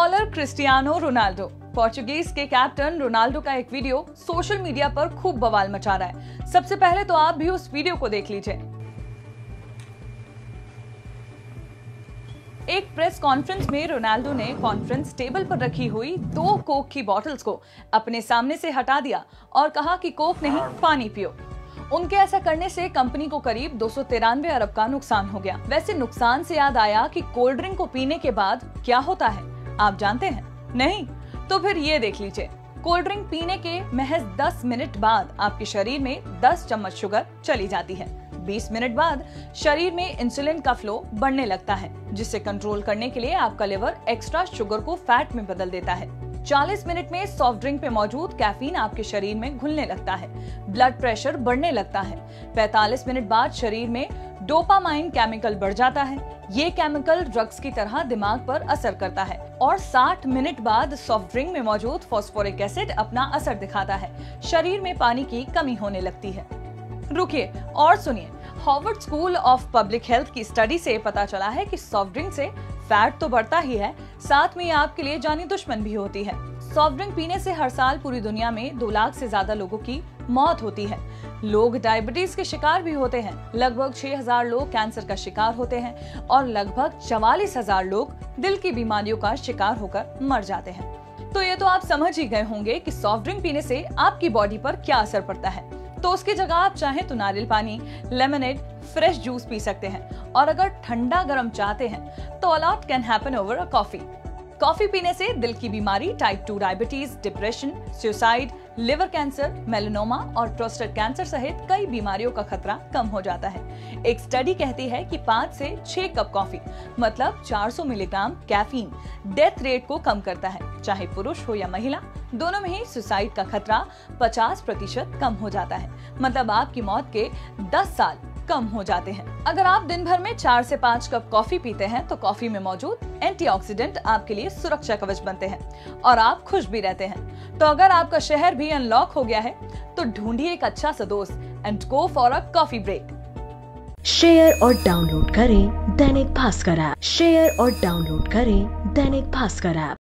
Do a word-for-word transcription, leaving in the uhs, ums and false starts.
Footballer Cristiano Ronaldo, Portuguese के captain Ronaldo का एक वीडियो सोशल मीडिया पर खूब बवाल मचा रहा है। सबसे पहले तो आप भी उस वीडियो को देख लीजिए। एक प्रेस कॉन्फ्रेंस में रोनाल्डो ने कॉन्फ्रेंस टेबल पर रखी हुई दो कोक की बॉटल्स को अपने सामने से हटा दिया और कहा कि कोक नहीं, पानी पियो। उनके ऐसा करने से कंपनी को करीब दो सौ तिरानवे अरब का नुकसान हो गया। वैसे नुकसान से याद आया कि कोल्ड ड्रिंक को पीने के बाद क्या होता है, आप जानते हैं? नहीं? तो फिर ये देख लीजिए। कोल्ड ड्रिंक पीने के महज दस मिनट बाद आपके शरीर में दस चम्मच शुगर चली जाती है। बीस मिनट बाद शरीर में इंसुलिन का फ्लो बढ़ने लगता है, जिसे कंट्रोल करने के लिए आपका लिवर एक्स्ट्रा शुगर को फैट में बदल देता है। चालीस मिनट में सॉफ्ट ड्रिंक में मौजूद कैफीन आपके शरीर में घुलने लगता है, ब्लड प्रेशर बढ़ने लगता है। पैंतालीस मिनट बाद शरीर में डोपामाइन केमिकल बढ़ जाता है। ये केमिकल ड्रग्स की तरह दिमाग पर असर करता है और साठ मिनट बाद सॉफ्ट ड्रिंक में मौजूद फास्फोरिक एसिड अपना असर दिखाता है। शरीर में पानी की कमी होने लगती है। रुकिए और सुनिए। Harvard school of public health की स्टडी से पता चला है कि सॉफ्ट ड्रिंक से फैट तो बढ़ता ही है, साथ में आपके लिए जानी दुश्मन भी होती है। सॉफ्ट ड्रिंक पीने से हर साल पूरी दुनिया में दो लाख से ज्यादा लोगों की मौत होती है। लोग डायबिटीज के शिकार भी होते हैं। लगभग छह हज़ार लोग कैंसर का शिकार होते हैं और लगभग चवालीस हजार लोग दिल की बीमारियों का शिकार होकर मर जाते हैं। तो ये तो आप समझ ही गए होंगे कि सॉफ्ट ड्रिंक पीने से आपकी बॉडी पर क्या असर पड़ता है। तो उसकी जगह आप चाहें तो नारियल पानी, लेमनेड, फ्रेश जूस पी सकते हैं और अगर ठंडा गर्म चाहते हैं तो a lot can happen over a coffee. Coffee पीने से दिल की बीमारी, type two diabetes, depression, suicide, liver cancer, melanoma और प्रोस्टेट कैंसर सहित कई बीमारियों का खतरा कम हो जाता है। एक स्टडी कहती है कि पाँच से छह कप कॉफी मतलब चार सौ मिलीग्राम कैफीन डेथ रेट को कम करता है। चाहे पुरुष हो या महिला, दोनों में ही सुसाइड का खतरा पचास प्रतिशत कम हो जाता है। मतलब आपकी मौत के दस साल कम हो जाते हैं। अगर आप दिन भर में चार से पाँच कप कॉफी पीते हैं तो कॉफी में मौजूद एंटीऑक्सीडेंट आपके लिए सुरक्षा कवच बनते हैं और आप खुश भी रहते हैं। तो अगर आपका शहर भी अनलॉक हो गया है तो ढूंढिए एक अच्छा सा दोस्त and go for a coffee break. Share और डाउनलोड करें दैनिक भास्कर ऐप। शेयर और डाउनलोड करें दैनिक भास्कर ऐप।